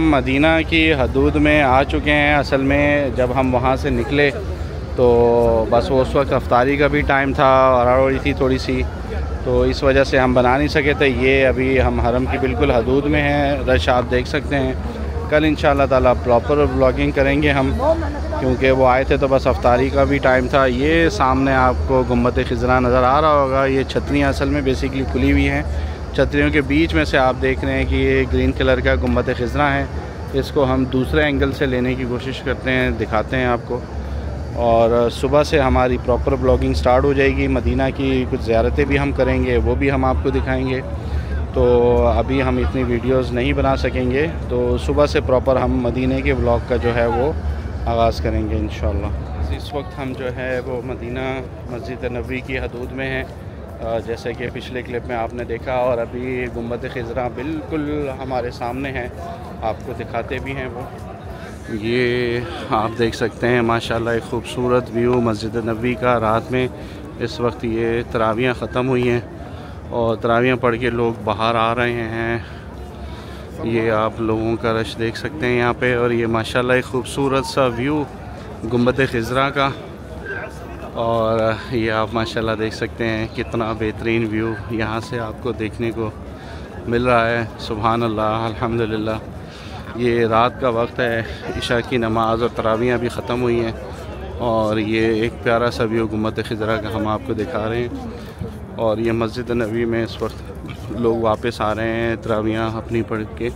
Medina की हदूद में आ चुके हैं। असल में जब हम वहाँ से निकले तो बस वो उस वक्त अफ्तारी का भी टाइम था और हो रही थी थोड़ी सी, तो इस वजह से हम बना नहीं सके थे। ये अभी हम हरम की बिल्कुल हदूद में हैं, रश आप देख सकते हैं। कल इंशाअल्लाह ताला प्रॉपर व्लॉगिंग करेंगे हम, क्योंकि वो आए थे तो बस अफ्तारी का भी टाइम था। ये सामने आपको गुम्बद खिज़रा नज़र आ रहा होगा। ये छतरियाँ असल में बेसिकली खुली हुई हैं। छतरियों के बीच में से आप देख रहे हैं कि ये ग्रीन कलर का गुम्बद खिज़रा है। इसको हम दूसरे एंगल से लेने की कोशिश करते हैं, दिखाते हैं आपको। और सुबह से हमारी प्रॉपर ब्लॉगिंग स्टार्ट हो जाएगी। मदीना की कुछ ज़ियारतें भी हम करेंगे, वो भी हम आपको दिखाएंगे। तो अभी हम इतनी वीडियोस नहीं बना सकेंगे, तो सुबह से प्रॉपर हम मदीने के ब्लॉग का जो है वो आगाज़ करेंगे इंशाअल्लाह। इस वक्त हम जो है वो मदीना मस्जिद नबवी की हदूद में हैं, जैसे कि पिछले क्लिप में आपने देखा। और अभी गुम्बद खिज़रा बिल्कुल हमारे सामने है, आपको दिखाते भी हैं वो। ये आप देख सकते हैं माशाल्लाह एक ख़ूबसूरत व्यू मस्जिद नबवी का। रात में इस वक्त ये तरावियाँ ख़त्म हुई हैं और तरावियाँ पढ़ के लोग बाहर आ रहे हैं। ये आप लोगों का रश देख सकते हैं यहाँ पे। और ये माशाल्लाह एक ख़ूबसूरत सा व्यू गुम्बद खिज़रा का। और ये आप माशाल्लाह देख सकते हैं कितना बेहतरीन व्यू यहाँ से आपको देखने को मिल रहा है। सुभान अल्लाह, अल्हम्दुलिल्लाह। ये रात का वक्त है, इशा की नमाज़ और तरावियाँ भी ख़त्म हुई हैं। और ये एक प्यारा सा व्यू गुम्बद खिज़रा का हम आपको दिखा रहे हैं। और ये मस्जिद नबवी में इस वक्त लोग वापस आ रहे हैं तरावियाँ अपनी पढ़ के।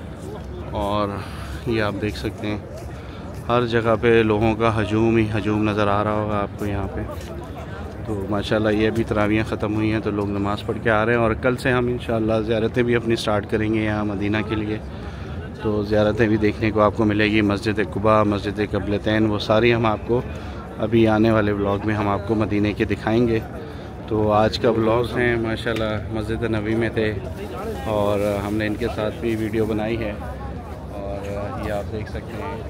और ये आप देख सकते हैं हर जगह पे लोगों का हजूम ही हजूम नज़र आ रहा होगा आपको यहाँ पे। तो माशाल्लाह ये भी तरावियाँ ख़त्म हुई हैं तो लोग नमाज़ पढ़ के आ रहे हैं। और कल से हम इंशाअल्लाह ज़ियारतें भी अपनी स्टार्ट करेंगे यहाँ मदीना के लिए। तो ज़ियारतें भी देखने को आपको मिलेगी। मस्जिद कुबा, मस्जिद क़िबलतैन, वो सारी हम आपको अभी आने वाले व्लॉग में हम आपको मदीने के दिखाएंगे। तो आज का व्लॉग है माशाल्लाह मस्जिद नबवी में थे और हमने इनके साथ भी वीडियो बनाई है। और ये आप देख सकते हैं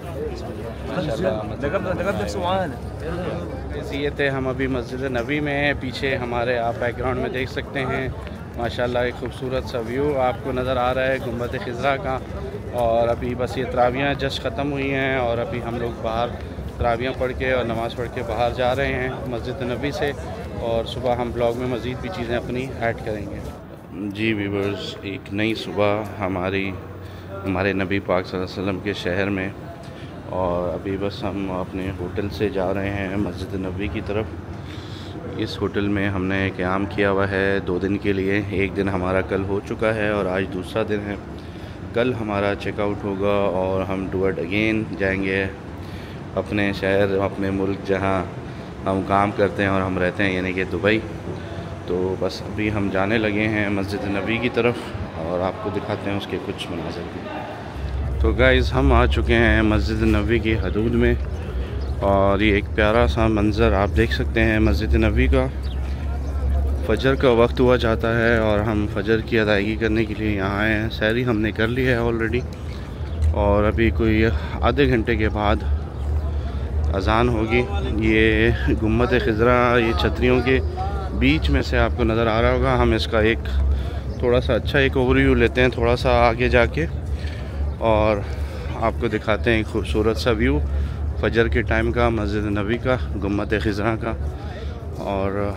ये थे हम अभी मस्जिद नबवी में हैं। पीछे हमारे आप बैकग्राउंड में देख सकते हैं माशाल्लाह एक खूबसूरत सा व्यू आपको नज़र आ रहा है गुम्बद खिज़रा का। और अभी बस ये तरावियाँ जस्ट ख़त्म हुई हैं और अभी हम लोग बाहर तरावियाँ पढ़ के और नमाज़ पढ़ के बाहर जा रहे हैं मस्जिद नबवी से। और सुबह हम ब्लॉग में मज़ीद भी चीज़ें अपनी ऐड करेंगे। जी व्यूअर्स, एक नई सुबह हमारे नबी पाक सल्लल्लाहु अलैहि वसल्लम के शहर में। और अभी बस हम अपने होटल से जा रहे हैं मस्जिद नबवी की तरफ। इस होटल में हमने क़याम किया हुआ है 2 दिन के लिए। एक दिन हमारा कल हो चुका है और आज दूसरा दिन है। कल हमारा चेकआउट होगा और हम टूवर्ड अगेन जाएंगे अपने शहर, अपने मुल्क जहां हम काम करते हैं और हम रहते हैं, यानी कि दुबई। तो बस अभी हम जाने लगे हैं मस्जिद नबवी की तरफ और आपको दिखाते हैं उसके कुछ मनाज़िर भी। तो गाइज़ हम आ चुके हैं मस्जिद नबवी की हदूद में और ये एक प्यारा सा मंज़र आप देख सकते हैं मस्जिद नबवी का। फ़जर का वक्त हुआ जाता है और हम फ़जर की अदायगी करने के लिए यहाँ आए हैं। सहरी हमने कर ली है ऑलरेडी और अभी कोई आधे घंटे के बाद अज़ान होगी। ये गुम्बद खिज़रा ये छतरियों के बीच में से आपको नज़र आ रहा होगा। हम इसका एक थोड़ा सा अच्छा एक ओवरव्यू लेते हैं थोड़ा सा आगे जाके और आपको दिखाते हैं एक खूबसूरत सा व्यू फ़जर के टाइम का मस्जिद नबवी का, गुम्बद खिज़रा का। और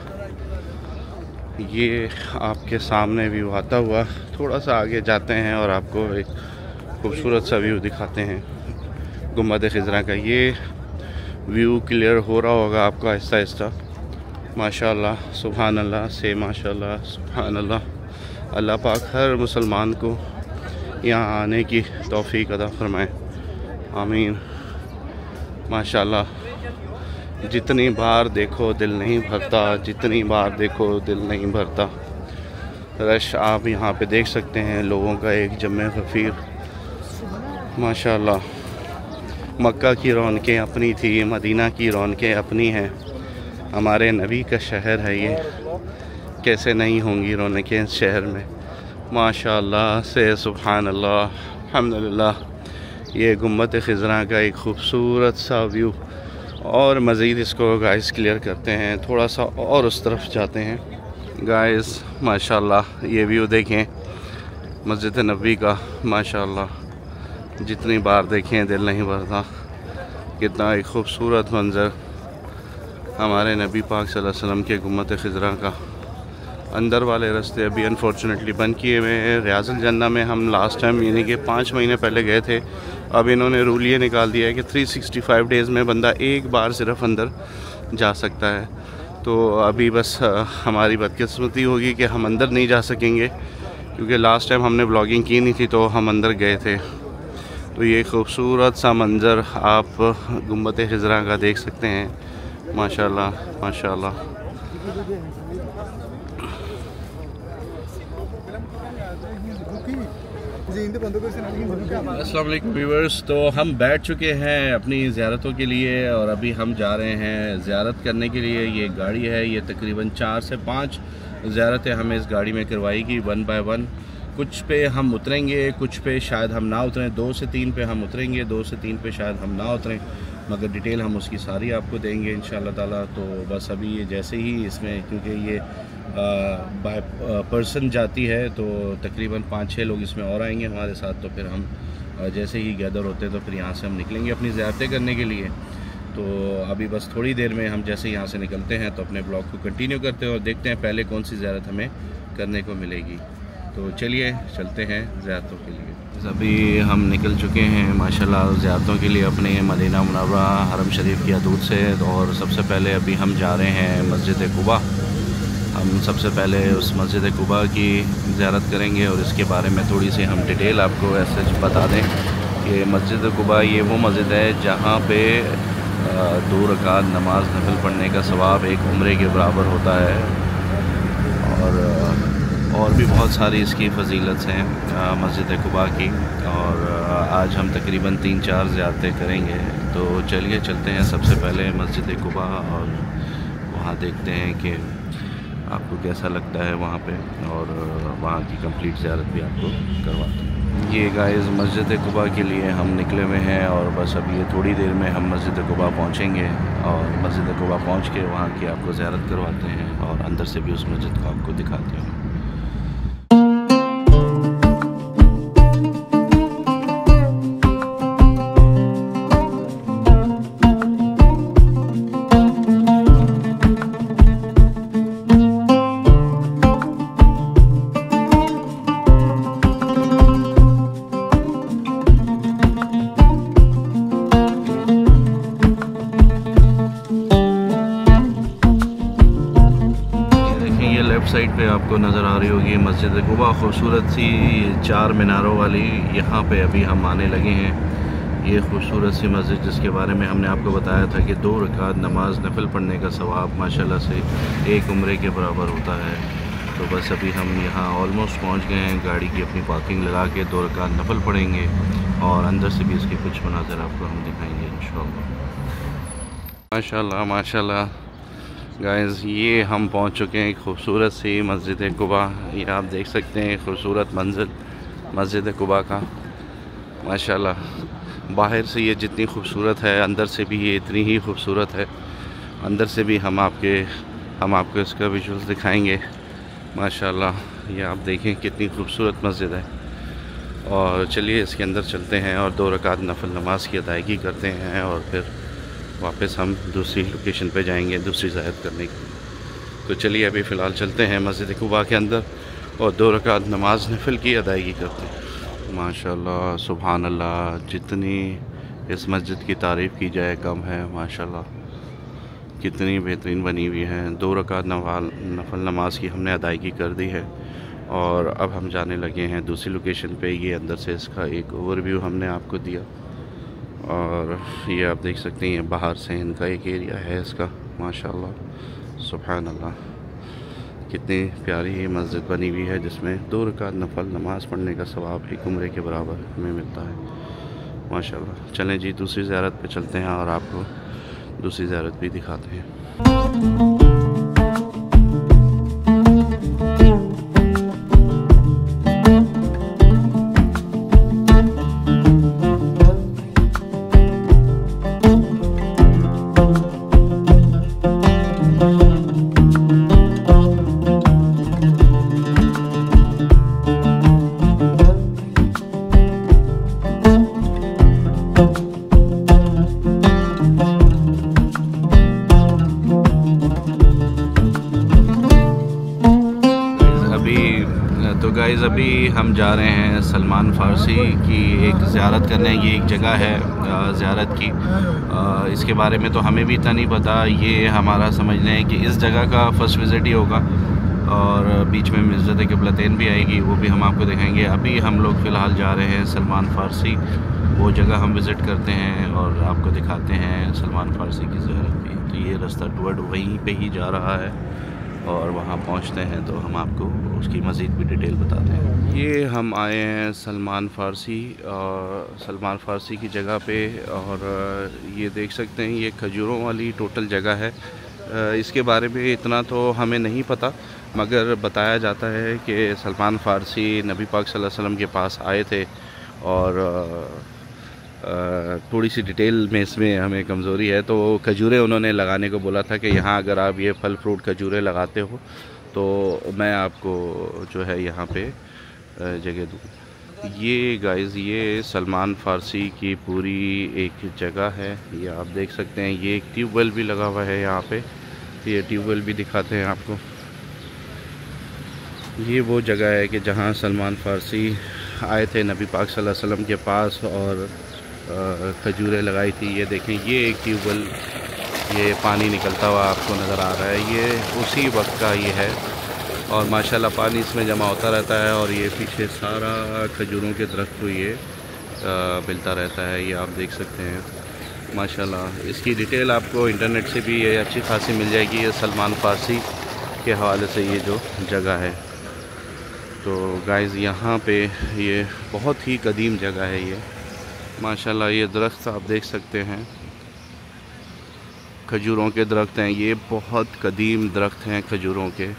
ये आपके सामने व्यू आता हुआ थोड़ा सा आगे जाते हैं और आपको एक खूबसूरत सा व्यू दिखाते हैं गुम्बद खिज़रा का। ये व्यू क्लियर हो रहा होगा आपको आहिस्ता आहिस्ता। माशाल्लाह सुभान अल्लाह से माशाल्लाह सुभान अल्लाह। अल्लाह पाक हर मुसलमान को यहाँ आने की तौफीक अता फ़रमाए, आमीन। माशाल्लाह जितनी बार देखो दिल नहीं भरता, जितनी बार देखो दिल नहीं भरता। रश आप यहाँ पे देख सकते हैं लोगों का एक जमे गफ़ीर। माशाल्लाह मक्का की रौनकें अपनी थी, मदीना की रौनकें अपनी हैं। हमारे नबी का शहर है ये, कैसे नहीं होंगी रौनकें इस शहर में। माशाल्लाह से सुभान अल्लाह, अल्हम्दुलिल्लाह। ये गुम्बद खिज़रा का एक ख़ूबसूरत सा व्यू। और मज़ीद इसको गाइस क्लियर करते हैं, थोड़ा सा और उस तरफ जाते हैं गाइस। माशाल्लाह ये व्यू देखें मस्जिद नबवी का, माशाल्लाह जितनी बार देखें दिल नहीं भरता। कितना एक ख़ूबसूरत मंज़र हमारे नबी पाक सल्लल्लाहु अलैहि वसल्लम के गुम्मत खिज़रा का। अंदर वाले रास्ते अभी अनफॉर्चुनेटली बंद किए हुए हैं। रियाज़ुल जन्ना में हम लास्ट टाइम यानी कि 5 महीने पहले गए थे। अब इन्होंने रूल ये निकाल दिया है कि 365 डेज़ में बंदा एक बार सिर्फ अंदर जा सकता है। तो अभी बस हमारी बदकिस्मती होगी कि हम अंदर नहीं जा सकेंगे, क्योंकि लास्ट टाइम हमने ब्लॉगिंग की नहीं थी तो हम अंदर गए थे। तो ये खूबसूरत सा मंज़र आप गुम्बद खिज़रा का देख सकते हैं। माशाल्लाह माशाल्लाह। अस्सलाम वालेकुम व्यूअर्स, तो हम बैठ चुके हैं अपनी ज़ियारतों के लिए और अभी हम जा रहे हैं ज़ियारत करने के लिए। ये गाड़ी है, ये तकरीबन 4 से 5 ज़ियारतें हमें इस गाड़ी में करवाएगी 1 बाय 1। कुछ पे हम उतरेंगे, कुछ पे शायद हम ना उतरें। 2 से 3 पे हम उतरेंगे, 2 से 3 पे शायद हम ना उतरें, मगर डिटेल हम उसकी सारी आपको देंगे इंशाअल्लाह ताला। तो बस अभी ये जैसे ही इसमें, क्योंकि ये बाय पर्सन जाती है तो तकरीबन 5-6 लोग इसमें और आएंगे हमारे साथ। तो फिर हम जैसे ही गैदर होते हैं तो फिर यहाँ से हम निकलेंगे अपनी ज़ियारतें करने के लिए। तो अभी बस थोड़ी देर में हम जैसे यहाँ से निकलते हैं तो अपने ब्लॉग को कंटिन्यू करते हैं और देखते हैं पहले कौन सी ज़ियारत हमें करने को मिलेगी। तो चलिए चलते हैं ज़ियारतों के लिए। अभी हम निकल चुके हैं माशाल्लाह ज़ियारतों के लिए अपने मदीना मुनव्वरा हरम शरीफ की हदूद से। और सबसे पहले अभी हम जा रहे हैं मस्जिद कुबा। हम सबसे पहले उस मस्जिद कुबा की ज़ियारत करेंगे और इसके बारे में थोड़ी सी हम डिटेल आपको ऐसे बता दें कि मस्जिद कुबा ये वो मस्जिद है जहाँ पे 2 रकात नमाज नफल पढ़ने का सवाब एक उम्रे के बराबर होता है। और भी बहुत सारी इसकी फ़जीलत हैं मस्जिद कुबा की। और आज हम तकरीबन 3-4 ज़ियारतें करेंगे। तो चलिए चलते हैं सबसे पहले मस्जिद कुबा और वहाँ देखते हैं कि आपको कैसा लगता है वहाँ पे, और वहाँ की कंप्लीट ज़ियारत भी आपको करवाते हैं। ये गाइस मस्जिद कुबा के लिए हम निकले हुए हैं और बस अभी ये थोड़ी देर में हम मस्जिद कुबा पहुँचेंगे और मस्जिद कुबा पहुँच के वहाँ की आपको ज़ियारत करवाते हैं और अंदर से भी उस मस्जिद को आपको दिखाते हैं। साइड पे आपको नज़र आ रही होगी मस्जिद कुबा, खूबसूरत सी 4 मीनारों वाली। यहाँ पे अभी हम आने लगे हैं। ये खूबसूरत सी मस्जिद जिसके बारे में हमने आपको बताया था कि 2 रकात नमाज नफल पढ़ने का सवाब माशाल्लाह से एक उम्रे के बराबर होता है। तो बस अभी हम यहाँ ऑलमोस्ट पहुँच गए हैं। गाड़ी की अपनी पार्किंग लगा के 2 रकात नफल पढ़ेंगे और अंदर से भी इसके कुछ मनाज़र आपको हम दिखाएँगे इंशाअल्लाह। माशाल्लाह माशाल्लाह गाइस, ये हम पहुंच चुके हैं खूबसूरत सी मस्जिद कुबा। ये आप देख सकते हैं खूबसूरत मंजिल मस्जिद कुबा का माशाल्लाह। बाहर से ये जितनी खूबसूरत है अंदर से भी ये इतनी ही खूबसूरत है। अंदर से भी हम आपको इसका विजुअल्स दिखाएंगे माशाल्लाह। ये आप देखें कितनी खूबसूरत मस्जिद है। और चलिए इसके अंदर चलते हैं और 2 रकात नफल नमाज की अदायगी करते हैं और फिर वापस हम दूसरी लोकेशन पे जाएंगे दूसरी ज़ियारत करने के लिए। तो चलिए अभी फ़िलहाल चलते हैं मस्जिद कुबा के अंदर और 2 रकात नमाज नफल की अदायगी करते हैं। माशाल्लाह सुभान अल्लाह, जितनी इस मस्जिद की तारीफ़ की जाए कम है। माशाल्लाह कितनी बेहतरीन बनी हुई है। 2 रकात नफल नमाज की हमने अदायगी कर दी है और अब हम जाने लगे हैं दूसरी लोकेशन पे। ये अंदर से इसका एक ओवरव्यू हमने आपको दिया और ये आप देख सकते हैं बाहर से इनका एक एरिया है इसका। माशाल्लाह सुभान अल्लाह, कितनी प्यारी ये मस्जिद बनी हुई है जिसमें 2 रकात नफल नमाज पढ़ने का सवाब एक उम्रे के बराबर हमें मिलता है माशाल्लाह। चलें जी दूसरी ज़ियारत पे चलते हैं और आपको दूसरी ज़ियारत भी दिखाते हैं। गाइज़ अभी हम जा रहे हैं सलमान फ़ारसी की एक ज़ियारत करने। ये एक जगह है ज़ियारत की, इसके बारे में तो हमें भी इतना नहीं पता। ये हमारा समझ लें कि इस जगह का फ़र्स्ट विज़िट ही होगा और बीच में मस्जिद क़िबलतैन भी आएगी, वो भी हम आपको दिखाएंगे। अभी हम लोग फ़िलहाल जा रहे हैं सलमान फ़ारसी, वो जगह हम विज़िट करते हैं और आपको दिखाते हैं सलमान फ़ारसी की ज़ियारत भी। तो ये रास्ता टूवर्ड वहीं पे ही जा रहा है और वहाँ पहुँचते हैं तो हम आपको उसकी मज़ीद भी डिटेल बताते हैं। ये हम आए हैं सलमान फ़ारसी की जगह पे और ये देख सकते हैं ये खजूरों वाली टोटल जगह है। इसके बारे में इतना तो हमें नहीं पता, मगर बताया जाता है कि सलमान फ़ारसी नबी पाक सल्लल्लाहु अलैहि वसल्लम के पास आए थे और थोड़ी सी डिटेल में इसमें हमें कमज़ोरी है, तो खजूरें उन्होंने लगाने को बोला था कि यहाँ अगर आप ये फल फ्रूट खजूरें लगाते हो तो मैं आपको जो है यहाँ पे जगह दूँ। ये गाइज़ ये सलमान फ़ारसी की पूरी एक जगह है, ये आप देख सकते हैं। ये एक ट्यूबवेल भी लगा हुआ है यहाँ पे, ये ट्यूबवेल भी दिखाते हैं आपको। ये वो जगह है कि जहाँ सलमान फ़ारसी आए थे नबी पाक सल्लल्लाहु अलैहि वसल्लम के पास और खजूरें लगाई थी। ये देखें ये एक ट्यूबवेल, ये पानी निकलता हुआ आपको नज़र आ रहा है, ये उसी वक्त का ये है और माशाल्लाह पानी इसमें जमा होता रहता है और ये पीछे सारा खजूरों के दरख्त को ये मिलता रहता है। ये आप देख सकते हैं माशाल्लाह। इसकी डिटेल आपको इंटरनेट से भी ये अच्छी खासी मिल जाएगी। ये सलमान फ़ारसी के हवाले से ये जो जगह है। तो गाइज़ यहाँ पे ये बहुत ही कदीम जगह है ये माशाल्लाह। ये दरख्त आप देख सकते हैं, खजूरों के दरख्त हैं, ये बहुत कदीम दरख्त हैं खजूरों के।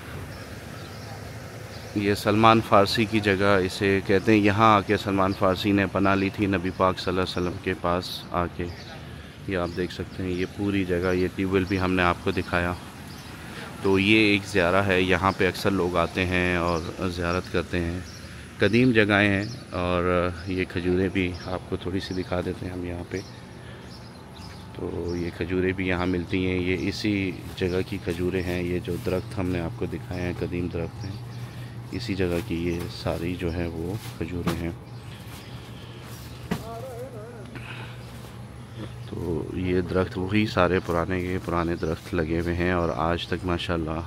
ये सलमान फ़ारसी की जगह इसे कहते हैं। यहाँ आके सलमान फ़ारसी ने पनाह ली थी नबी पाक सल्लल्लाहु अलैहि वसल्लम के पास आके। ये आप देख सकते हैं ये पूरी जगह, ये ट्यूबवेल भी हमने आपको दिखाया। तो ये एक ज़ियारा है, यहाँ पे अक्सर लोग आते हैं और ज़ियारत करते हैं। कदीम जगहें हैं और ये खजूरें भी आपको थोड़ी सी दिखा देते हैं हम यहाँ पे। तो ये खजूरें भी यहाँ मिलती हैं, ये इसी जगह की खजूरें हैं। ये जो दरख्त हमने आपको दिखाए हैं कदीम दरख्त हैं, इसी जगह की ये सारी जो है वो खजूरें हैं। तो ये दरख्त वही सारे पुराने दरख्त लगे हुए हैं और आज तक माशाल्लाह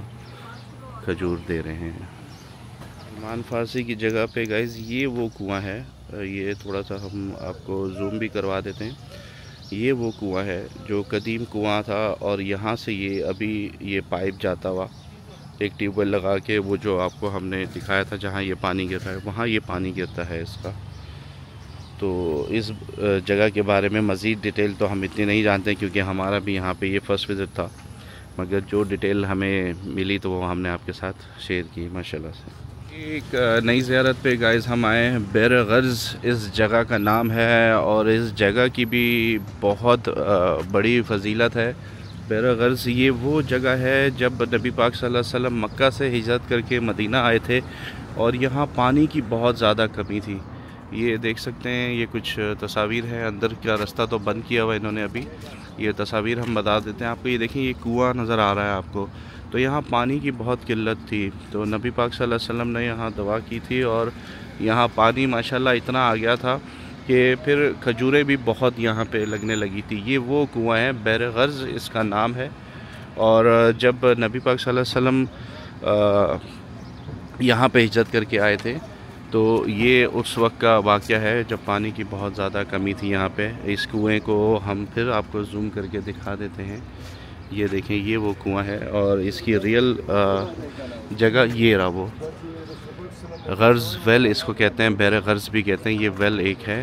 खजूर दे रहे हैं। सलमान फ़ारसी की जगह पे गाइज़ ये वो कुआं है, ये थोड़ा सा हम आपको जूम भी करवा देते हैं। ये वो कुआं है जो कदीम कुआं था और यहाँ से ये अभी ये पाइप जाता हुआ एक ट्यूबवेल लगा के, वो जो आपको हमने दिखाया था जहाँ ये पानी गिरता है वहाँ ये पानी गिरता है इसका। तो इस जगह के बारे में मज़ीद डिटेल तो हम इतनी नहीं जानते क्योंकि हमारा भी यहाँ पे ये फ़र्स्ट विज़िट था, मगर जो डिटेल हमें मिली तो वो हमने आपके साथ शेयर की माशाल्लाह से। एक नई ज़ियारत पे गाइज़ हम आए हैं। बैर गर्ज़ इस जगह का नाम है और इस जगह की भी बहुत बड़ी फजीलत है। बैर गर्ज़ ये वो जगह है जब नबी पाक सल्लल्लाहु अलैहि वसल्लम मक्का से हिजरत करके मदीना आए थे और यहाँ पानी की बहुत ज़्यादा कमी थी। ये देख सकते हैं, ये कुछ तस्वीर है, अंदर का रास्ता तो बंद किया हुआ इन्होंने अभी। ये तस्वीर हम बता देते हैं आपको। ये देखें ये कुआं नज़र आ रहा है आपको। तो यहाँ पानी की बहुत किल्लत थी, तो नबी पाक सल्लल्लाहु अलैहि वसल्लम ने यहाँ दुआ की थी और यहाँ पानी माशाल्लाह इतना आ गया था कि फिर खजूरें भी बहुत यहाँ पे लगने लगी थी। ये वो कुआं है, बैर गर्ज़ इसका नाम है। और जब नबी पाक सल्लल्लाहु अलैहि वसल्लम यहाँ पे हिजरत करके आए थे तो ये उस वक्त का वाक़या है जब पानी की बहुत ज़्यादा कमी थी यहाँ पे। इस कुएं को हम फिर आपको जूम करके दिखा देते हैं। ये देखें ये वो कुआं है और इसकी रियल जगह ये रहा वो गर्ज़ वेल इसको कहते हैं, बैर गर्ज़ भी कहते हैं। ये वेल एक है,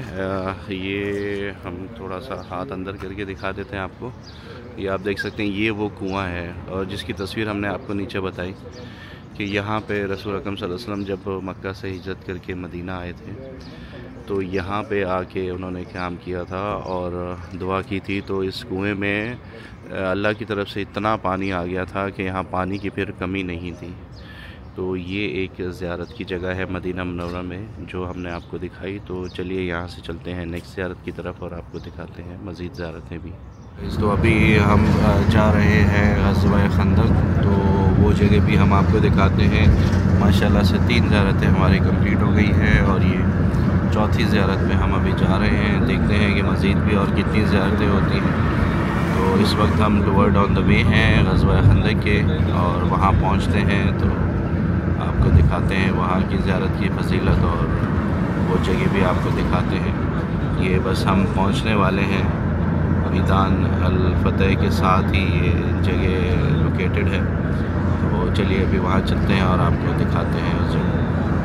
ये हम थोड़ा सा हाथ अंदर करके दिखा देते हैं आपको। ये आप देख सकते हैं ये वो कुआं है और जिसकी तस्वीर हमने आपको नीचे बताई कि यहाँ पे रसूल अकरम सल्लल्लाहु अलैहि वसल्लम जब मक्का से हिजरत करके मदीना आए थे तो यहाँ पे आके उन्होंने क़याम किया था और दुआ की थी। तो इस कुएं में अल्लाह की तरफ से इतना पानी आ गया था कि यहाँ पानी की फिर कमी नहीं थी। तो ये एक ज़ियारत की जगह है मदीना मुनव्वरा में जो हमने आपको दिखाई। तो चलिए यहाँ से चलते हैं नेक्स्ट ज़ियारत की तरफ और आपको दिखाते हैं मज़ीद ज़ियारतें भी। तो अभी हम जा रहे हैं ग़ज़वा खंदक, तो वो जगह भी हम आपको दिखाते हैं। माशाल्लाह से 3 ज़ियारतें हमारी कंप्लीट हो गई हैं और ये चौथी ज़ियारत में हम अभी जा रहे हैं। देखते हैं कि मज़ीद भी और कितनी ज़ियारतें होती हैं। तो इस वक्त हम टुवर्ड ऑन द वे हैं ग़ज़वा खंदक के, और वहाँ पहुँचते हैं तो आपको दिखाते हैं वहाँ की ज़ियारत की फजीलत और वो जगह भी आपको दिखाते हैं। ये बस हम पहुँचने वाले हैं। मैदान अल फतेह के साथ ही ये जगह लोकेटेड है। तो चलिए अभी वहाँ चलते हैं और आपको दिखाते हैं उस जगह।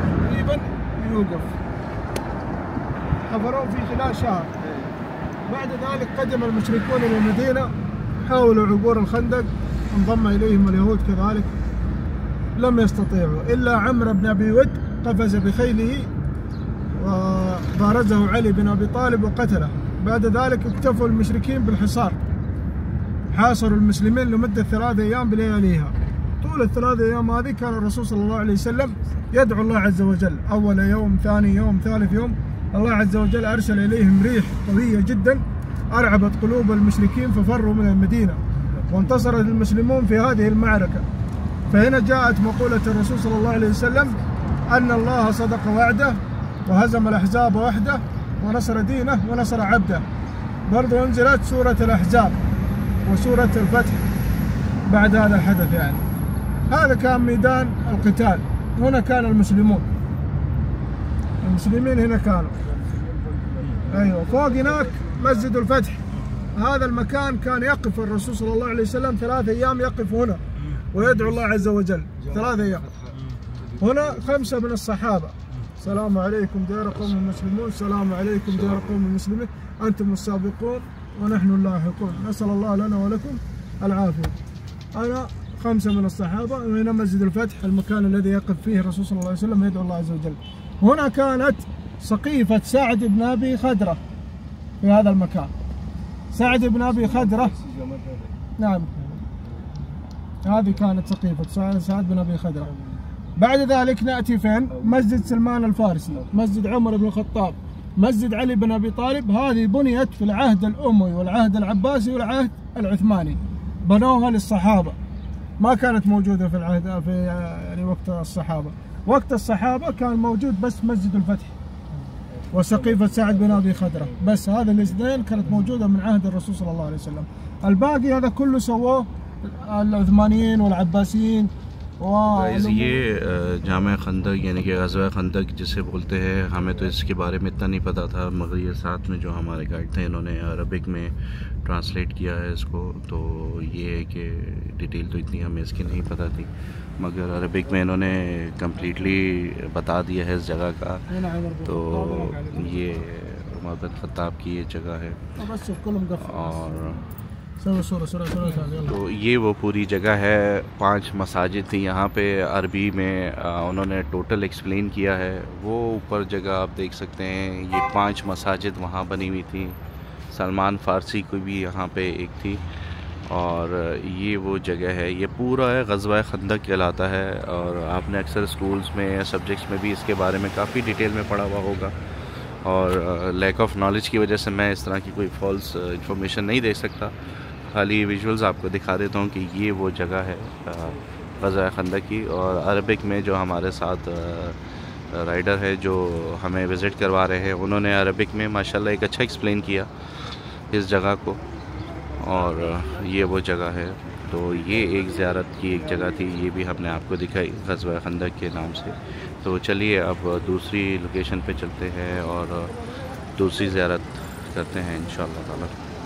حفروه في خلال شهر. بعد ذلك قدم المشركون إلى المدينة، حاولوا عبور الخندق، انضم إليهم اليهود كذلك، لم يستطيعوا إلا عمرو بن أبي ود قفز بخيله وبارزه علي بن أبي طالب وقتله. بعد ذلك اكتفوا المشركين بالحصار، حاصروا المسلمين لمدة 3 أيام بلياليها. طول ال3 أيام هذه كان الرسول صلى الله عليه وسلم يدعو الله عز وجل، أول يوم، ثاني يوم، ثالث يوم، الله عز وجل أرسل إليهم ريح قوية جدا أرعبت قلوب المشركين ففروا من المدينة، وانتصر المسلمون في هذه المعركة. فهنا جاءت مقولة الرسول صلى الله عليه وسلم أن الله صدق وعده وهزم الأحزاب وحده ونصر دينه ونصر عبده. برضو انزلت سورة الأحزاب وسورة الفتح بعد هذا الحدث. يعني هذا كان ميدان القتال، هنا كان المسلمين هنا كانوا. ايوه فوق هناك مسجد الفتح. هذا المكان كان يقف الرسول صلى الله عليه وسلم 3 أيام يقف هنا ويدعو الله عز وجل 3 أيام. هنا 5 من الصحابة، السلام عليكم ديار قوم المسلمون، السلام عليكم ديار قوم المسلمين، أنتم السابقون ونحن اللاحقون، نسأل الله لنا ولكم العافية. أنا 5 من الصحابة، وهنا مسجد الفتح المكان الذي يقف فيه الرسول صلى الله عليه وسلم يدعو الله عز وجل. هنا كانت سقيفة سعد بن أبي خدرة في هذا المكان. سعد بن أبي خدرة، نعم هذه كانت سقيفة سعد بن أبي خدرة. بعد ذلك نأتي فين؟ مسجد سلمان الفارسي، مسجد عمر بن الخطاب، مسجد علي بن أبي طالب. هذه بنيت في العهد الأموي والعهد العباسي والعهد العثماني، بنوها للصحابة، ما كانت موجودة في العهد يعني وقت الصحابة. وقت الصحابة كان موجود بس مسجد الفتح وسقيفة سعد بن أبي خدرة، بس هذا الاثنين كانت موجودة من عهد الرسول صلى الله عليه وسلم. الباقي هذا كله سووه العثمانيين والعباسيين. ये जामे खंदक यानी कि ग़ज़वा खंदक जिसे बोलते हैं, हमें तो इसके बारे में इतना नहीं पता था, मगर ये साथ में जो हमारे गाइड थे इन्होंने अरबिक में ट्रांसलेट किया है इसको। तो ये है कि डिटेल तो इतनी हमें इसकी नहीं पता थी, मगर अरबिक में इन्होंने कम्प्लीटली बता दिया है इस जगह का। तो ये उमर बिन ख़त्ताब की ये जगह है, और तो ये वो पूरी जगह है। 5 मसाजिद थी यहाँ पे, अरबी में उन्होंने टोटल एक्सप्लेन किया है। वो ऊपर जगह आप देख सकते हैं, ये 5 मसाजिद वहाँ बनी हुई थी। सलमान फ़ारसी को भी यहाँ पे एक थी, और ये वो जगह है। ये पूरा है ग़ज़वा खंदक कहलाता है, और आपने अक्सर स्कूल्स में या सब्जेक्ट्स में भी इसके बारे में काफ़ी डिटेल में पढ़ा हुआ होगा, और लैक ऑफ नॉलेज की वजह से मैं इस तरह की कोई फॉल्स इंफॉर्मेशन नहीं दे सकता। खाली विजुअल्स आपको दिखा देता हूँ कि ये वो जगह है ग़ज़वा खंदक की। और अरबिक में जो हमारे साथ राइडर है जो हमें विज़िट करवा रहे हैं, उन्होंने अरबिक में माशाल्लाह एक अच्छा एक्सप्लेन किया इस जगह को, और ये वो जगह है। तो ये एक ज़ियारत की एक जगह थी, ये भी हमने आपको दिखाई ग़ज़वा खंदक के नाम से। तो चलिए अब दूसरी लोकेशन पे चलते हैं और दूसरी ज़ियारत करते हैं इंशाअल्लाह ताला।